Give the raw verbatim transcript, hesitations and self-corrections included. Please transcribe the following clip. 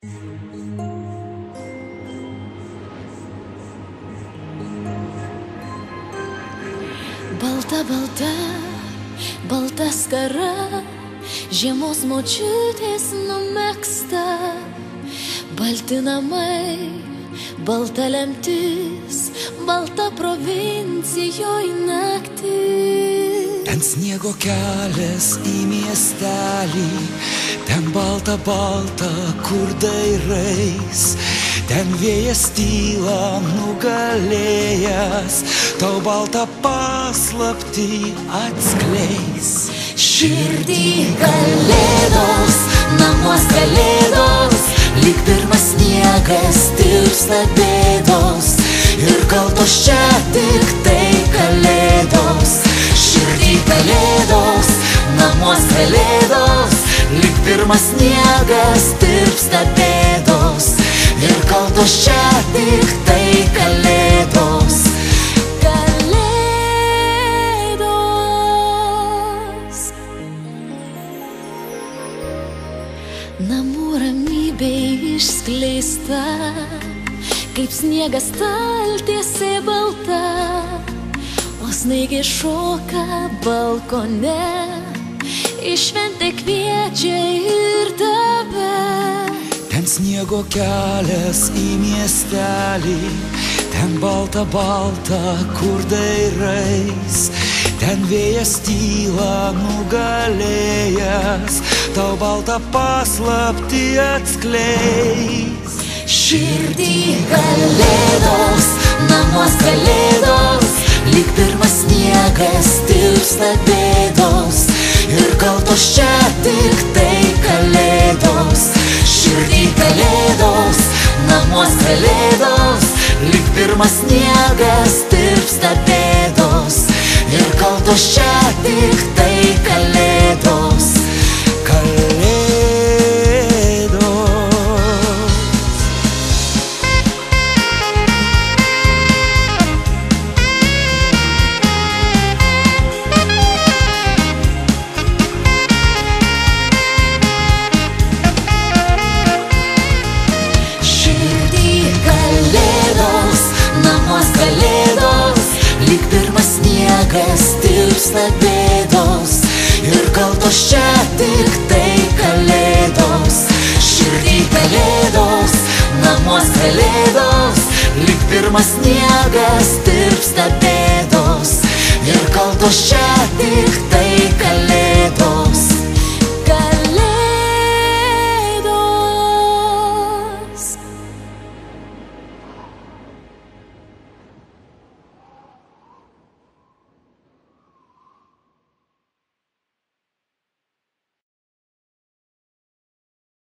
Balta, balta, balta skara, žiemos močiutės numegzta, balti namai, balta lemtis, balta provincijoj naktis. Ten sniego kelias į miestelį, ten balta, balta, kur dairais, ten vėjas tyla nugalėjęs, tau baltą paslaptį atskleis. Širdį kalėdos, namuos kalėdos, lyg pirmas sniegas tirpsta bėdos, ir kaltos čia tik tai kalėdos. Širdį kalėdos, namuos kalėdos, lyg pirmas sniegas tirpsta bėdos, ir kaltos čia tik tai kalėdos. Namų ramybė išskleista, kaip sniegas staltiesė balta, o snaigė šoka balkone, į šventę kviečia ir tave. Ten sniego kelias į miestelį, ten balta, balta, kur dairais, ten vėjas tyla nugalėjęs, tau baltą paslaptį atskleis. Širdį kalėdos, namuos kalėdos, lyg pirmas sniegas tirpsta bėdos, ir kaltos čia tik tai kalėdos. Širdį kalėdos, namuos kalėdos, lyg pirmas sniegas tirpsta bėdos, ir kaltos čia tik tai kalėdos. Tirpsta bėdos, ir kaltos čia tik tai kalėdos. Širdį kalėdos, namuos kalėdos, lyg pirmas sniegas tirpsta bėdos, ir kaltos čia tik tai kalėdos.